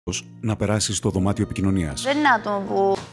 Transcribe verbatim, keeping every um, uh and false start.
να περάσει στο δωμάτιο επικοινωνίας. Δεν είναι άτομο που